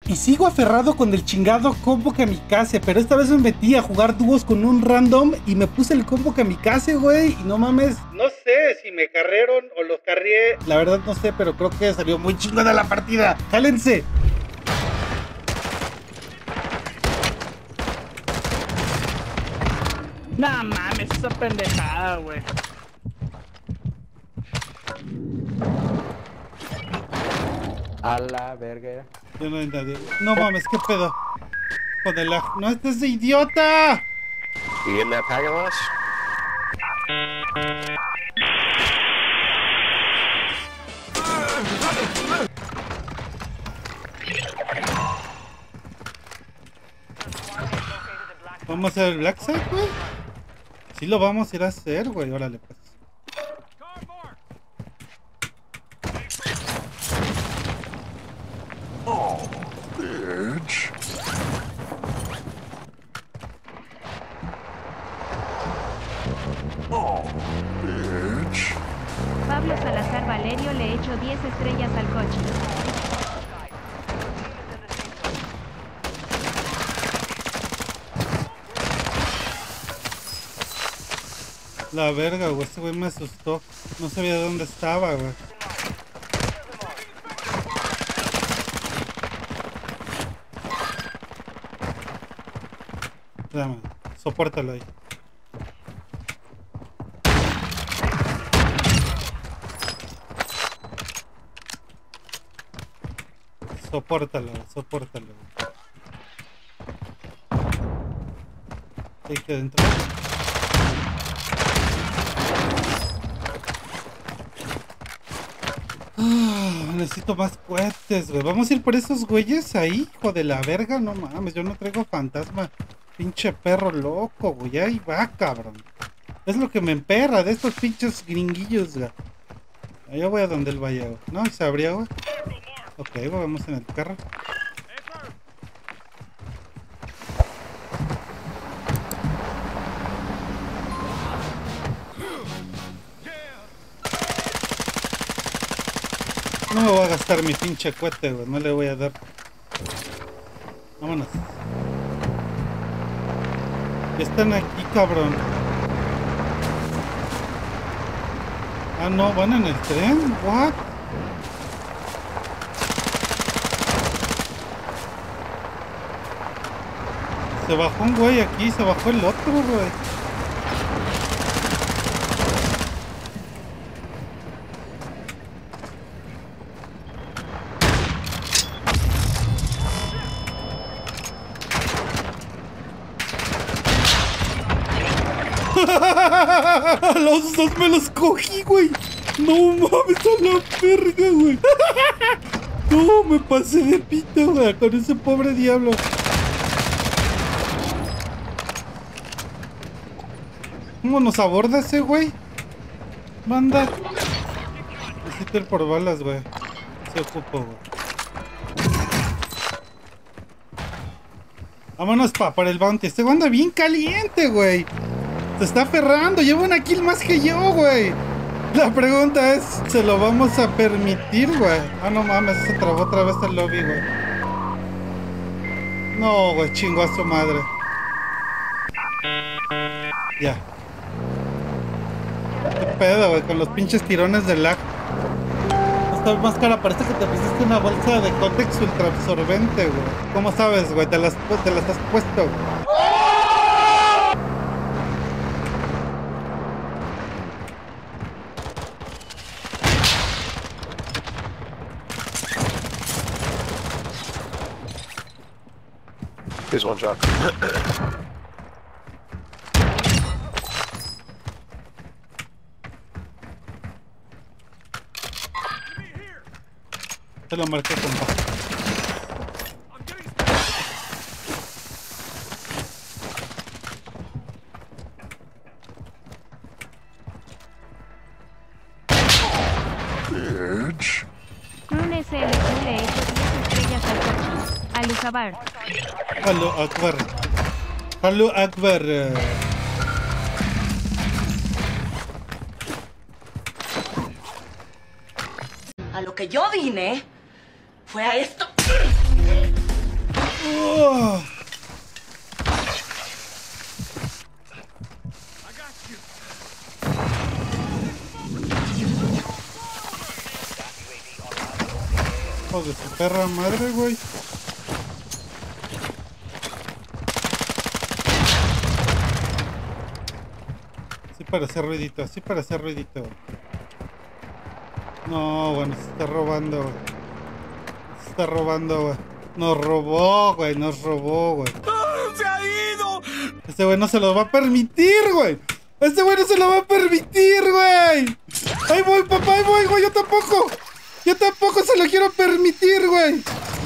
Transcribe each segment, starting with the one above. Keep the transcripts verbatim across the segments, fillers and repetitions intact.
Y sigo aferrado con el chingado combo kamikaze, pero esta vez me metí a jugar dúos con un random y me puse el combo kamikaze, güey, y no mames. No sé si me carrieron o los carrié. La verdad no sé, pero creo que salió muy chingona la partida. ¡Jálense! No mames, esa pendejada, güey. A la verga. Yo no entendí. No mames, qué pedo. Con el lag. ¡No estés de idiota! You getting that packet loss? ¿Vamos a hacer el Black Side, güey? Sí lo vamos a ir a hacer, güey. Órale, pues. Oh, bitch. Oh, bitch. Pablo Salazar Valerio le echó diez estrellas al coche. La verga, güey. Este güey me asustó. No sabía dónde estaba, güey. Dame, sopórtalo ahí. Sopórtalo, sopórtalo. Hay que dentro. Ah, necesito más cohetes, güey. Vamos a ir por esos güeyes ahí, hijo de la verga. No mames, yo no traigo fantasma. Pinche perro loco, güey. Ahí va, cabrón. Es lo que me emperra de estos pinches gringuillos, güey. Yo voy a donde él vaya, güey. No, se abrió, güey. Ok, güey, vamos en el carro. No me voy a gastar mi pinche cohete, güey. No le voy a dar. Vámonos. Están aquí, cabrón. Ah, no, van en el tren. What? Se bajó un güey aquí, se bajó el otro, güey. A los dos me los cogí, güey. No mames, a la verga, güey. No, me pasé de pita, güey, con ese pobre diablo. ¿Cómo nos aborda ese, güey? Manda. Necesito ir por balas, güey. Se ocupo, güey. Vámonos pa, para el bounty. Este güey anda bien caliente, güey. Se está aferrando. Lleva una kill más que yo, güey. La pregunta es, ¿se lo vamos a permitir, güey? Ah, no mames, se trabó otra vez el lobby, güey. No, güey, chingo a su madre. Ya. ¿Qué pedo, güey? Con los pinches tirones de lag. Esta máscara parece que te pusiste una bolsa de cótex ultra absorbente, güey. ¿Cómo sabes, güey? Te las, te las has puesto, güey. Here's one shot. Te lo marqué, compa. Bitch. Un S L Q le echó diez estrellas al coche. Alujabar. Halo Akbar. Halo Akbar. A lo que yo vine fue a esto. de su perra madre, güey. Así para hacer ruidito, así para hacer ruidito. No, bueno, se está robando, güey. Se está robando, güey. Nos robó, güey, nos robó, güey. ¡Se ha ido! Este güey no se lo va a permitir, güey. Este güey no se lo va a permitir, güey. Ahí voy, papá, ahí voy, güey. Yo tampoco. Yo tampoco se lo quiero permitir, güey.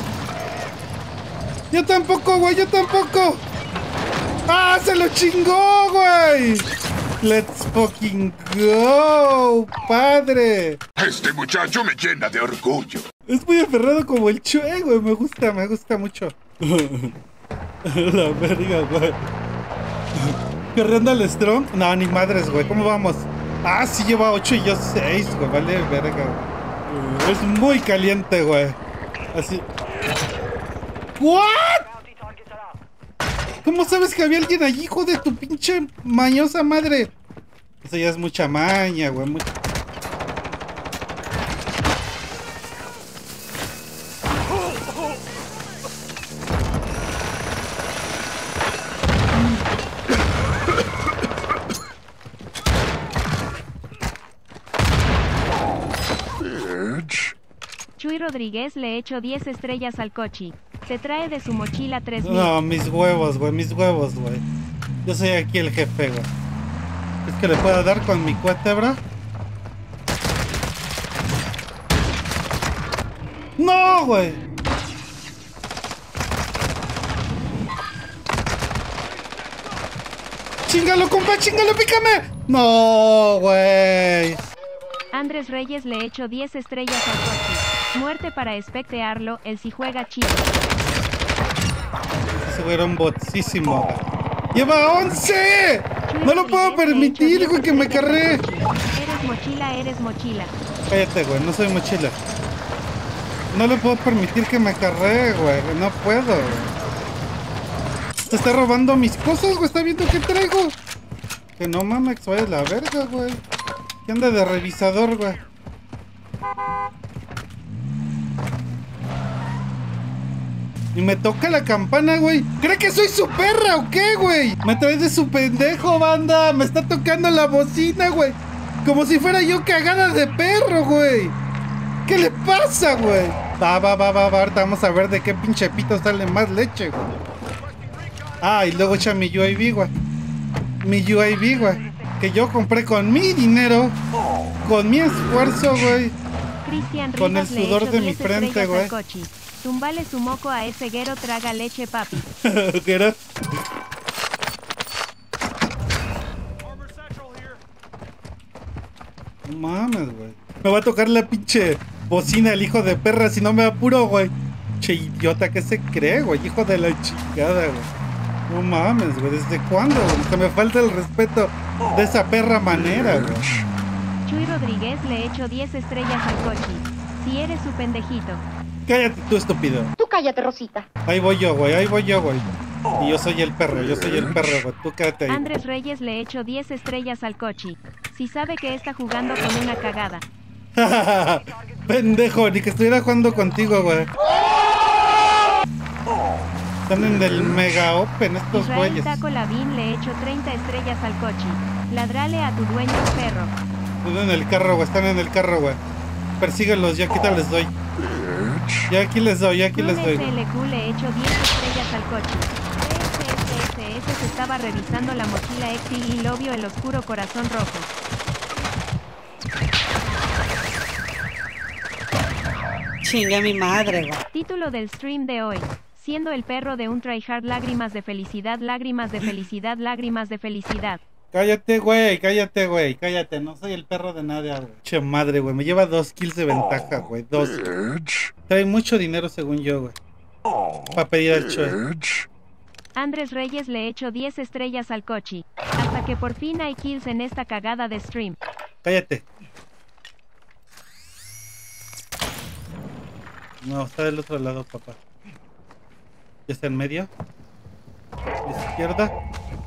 Yo tampoco, güey, yo tampoco. ¡Ah, se lo chingó, güey! Let's fucking go, padre. Este muchacho me llena de orgullo. Es muy aferrado como el Chue, güey. Me gusta, me gusta mucho. La verga, güey. ¿Corriendo al Strong? No, ni madres, güey. ¿Cómo vamos? Ah, sí lleva ocho y yo seis, güey. Vale, verga, güey. Es muy caliente, güey. Así. ¿What? ¿Cómo sabes que había alguien allí, hijo de tu pinche mañosa madre? Eso ya es mucha maña, güey. Mucha... Chuy Rodríguez le echó diez estrellas al cochi. Se trae de su mochila tres mil. No, mis huevos, güey, mis huevos, güey. Yo soy aquí el jefe, güey. Es que le puedo dar con mi cuete, bro. ¡No, güey! ¡Chíngalo, compa! ¡Chíngalo, pícame! ¡No, güey! Andrés Reyes le echó diez estrellas al cochi. Muerte para espectearlo, el si juega chido. Ese güey era un botísimo. ¡Lleva once! ¡No lo puedo permitir, güey, que me carré! Eres mochila, eres mochila. Cállate, güey, no soy mochila. No le puedo permitir que me carree, güey. No puedo, güey. Se está robando mis cosas, güey. Está viendo qué traigo. Que no mames, vaya la verga, güey. ¿Qué anda de revisador, güey? Y me toca la campana, güey. ¿Cree que soy su perra o qué, güey? Me trae de su pendejo, banda. Me está tocando la bocina, güey. Como si fuera yo cagada de perro, güey. ¿Qué le pasa, güey? Va, va, va, va, va. Ahorita vamos a ver de qué pinche pito sale más leche, güey. Ah, y luego echa mi U A V, güey. Mi U A V, güey. Que yo compré con mi dinero. Con mi esfuerzo, güey. Cristian Con el Rivas le sudor echó de mi diez frente, estrellas güey. al cochi. Tumbale su moco a ese guero, traga leche, papi. ¿Qué era? No mames, güey. Me va a tocar la pinche bocina el hijo de perra si no me apuro, güey. Che idiota, ¿qué se cree, güey? Hijo de la chingada, güey. No mames, güey. ¿Desde cuándo, güey? Que me falta el respeto de esa perra manera, güey. Chuy Rodríguez le echó diez estrellas al cochi. Si eres su pendejito. Cállate tú, estúpido. Tú cállate, Rosita. Ahí voy yo, güey. Ahí voy yo, güey. Y yo soy el perro. Yo soy el perro, güey. Tú quédate ahí. Andrés Reyes le echó diez estrellas al cochi. Si sabe que está jugando con una cagada. Pendejo, ni que estuviera jugando contigo, güey. Están en el mega open estos Israel güeyes. Taco Lavín le echó treinta estrellas al cochi. Ladrale a tu dueño, perro. Están en el carro, güey. Están en el carro, güey. Persíguelos, ya aquí te les doy. Ya aquí les doy, ya aquí les doy. S L Q le echó diez estrellas al cochi. S S S S se estaba revisando la mochila Exil y lo vio el oscuro corazón rojo. Chingue a mi madre, güey. Título del stream de hoy. Siendo el perro de un tryhard, lágrimas de felicidad, lágrimas de felicidad, lágrimas de felicidad. Cállate, güey, cállate, güey, cállate. No soy el perro de nadie, güey. Che madre, güey. Me lleva dos kills de ventaja, güey. Dos. Trae mucho dinero, según yo, güey. Para pedir al Chue. Andrés Reyes le echó diez estrellas al cochi. Hasta que por fin hay kills en esta cagada de stream. Cállate. No, está del otro lado, papá. Ya está en medio. Izquierda.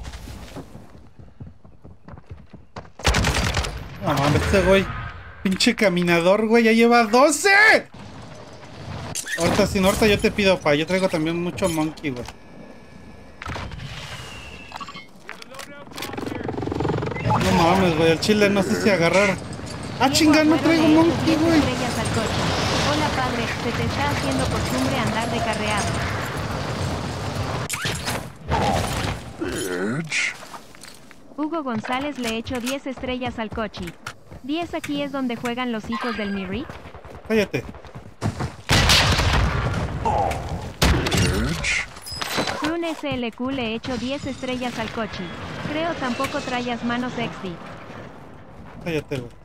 No mames, este güey. Pinche caminador, güey. Ya lleva doce. Ahorita, sin ahorita yo te pido, pa. Yo traigo también mucho monkey, güey. No mames, güey. El chile no sé si agarrar. Ah, chinga, no traigo monkey, güey. Hola, padre. Se te está haciendo costumbre andar de carreado. Hugo González le echó diez estrellas al cochi. diez aquí es donde juegan los hijos del Miri. Cállate. Prune S L Q le echó diez estrellas al cochi. Creo tampoco trayas manos sexy. Cállate, güey.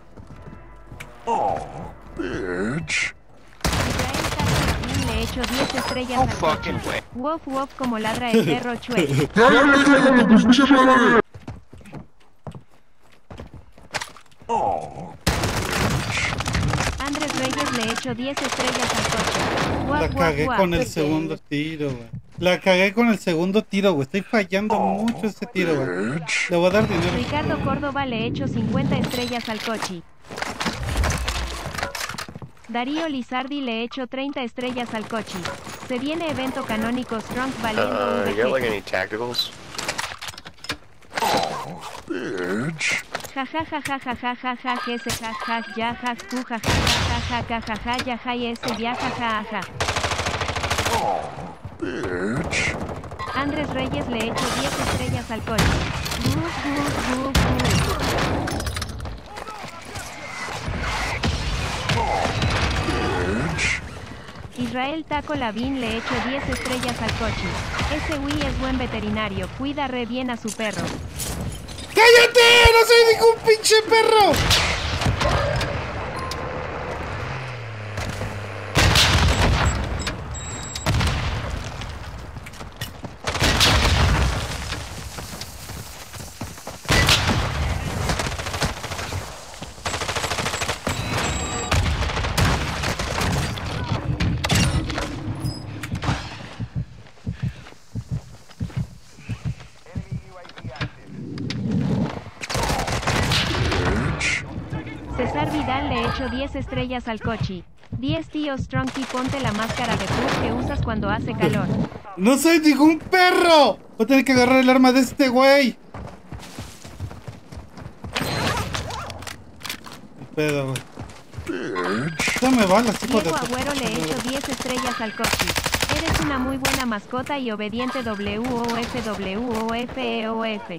Israel le echó diez estrellas al cochi. Wof wof como ladra el perro Chue. Andrés Reyes le echó diez estrellas al coche. Guap, La guap, cagué guap. con el segundo tiro, güey. La cagué con el segundo tiro, güey. Estoy fallando mucho ese tiro, güey. Le voy a dar dinero. Ricardo Córdoba le echó cincuenta estrellas al cochi. Darío Lizardi le echó treinta estrellas al cochi. Se viene evento canónico Strong valiendo Uh, un you got like defecto. any tacticals? Ja ja ja ja ja ja ja ja ese ja ja ya ja ju ja ja ja ja ja ja ja ya ja y ese ya ja ja ja. Andrés Reyes le echó diez estrellas al coche. Gu, gu, gu, gu. Israel Taco Lavín le echó diez estrellas al coche. Ese Wii es buen veterinario, cuida re bien a su perro. ¡Cállate! ¡No soy ningún pinche perro! César Vidal le echó diez estrellas al cochi. diez tío Stronky, ponte la máscara de puff que usas cuando hace calor. ¡No soy ningún perro! Voy a tener que agarrar el arma de este güey. ¿Qué pedo, güey? Dame balas, hijo de... Diego Agüero le echó diez estrellas al cochi. Eres una muy buena mascota y obediente. W O F W O F E O F.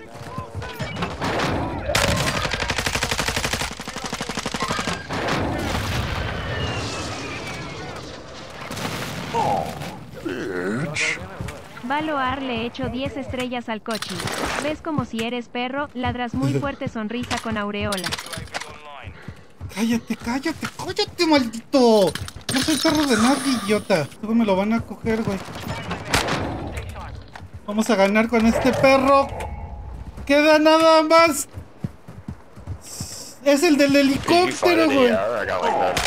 Valoar le echó diez estrellas al cochi. Ves como si eres perro, ladras muy fuerte, sonrisa con aureola. Cállate, cállate, cállate, maldito. No soy perro de nadie, idiota. Luego me lo van a coger, güey. Vamos a ganar con este perro. Queda nada más. Es el del Did you find helicóptero, any? güey. Yeah, I got like that.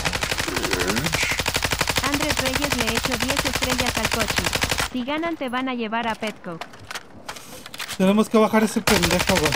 Andrés Reyes le echó diez estrellas al cochi. Si ganan te van a llevar a Petco. Tenemos que bajar ese pendejo, güey.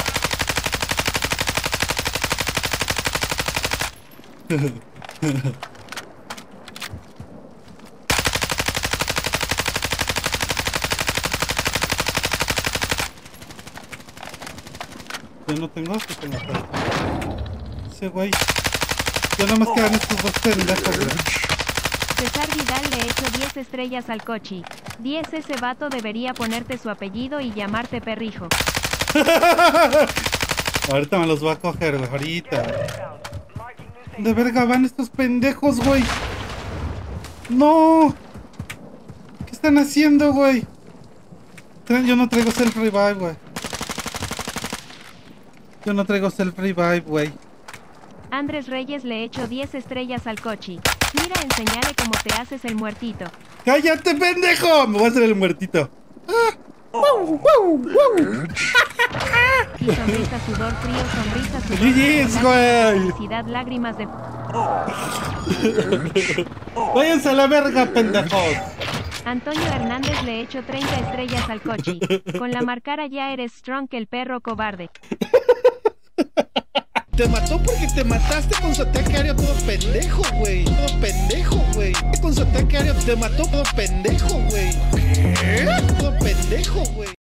Yo no tengo, sí tengo todo. Ese güey. Ya nada más quedan estos dos pendejos, güey. César Vidal le echó diez estrellas al cochi. diez Ese vato debería ponerte su apellido y llamarte perrijo. Ahorita me los voy a coger, güey. Ahorita. De verga van estos pendejos, güey. No. ¿Qué están haciendo, güey? Yo no traigo self revive, güey. Yo no traigo self revive, güey. Andrés Reyes le echó diez estrellas al cochi. Mira, enseñale cómo te haces el muertito. ¡Cállate, pendejo! Me voy a hacer el muertito. Ah. Wow, wow, wow. Y sonrisa, sudor frío, sonrisa, sudor Yes, frío, güey. felicidad, lágrimas de... Váyanse a la verga, pendejos. Antonio Hernández le echó treinta estrellas al cochi. Con la marcara ya eres strong que el perro cobarde. Te mató porque te mataste con su ataque aéreo todo pendejo, güey. Todo pendejo, güey. Con su ataque aéreo te mató todo pendejo, güey. ¿Qué? Todo pendejo, güey.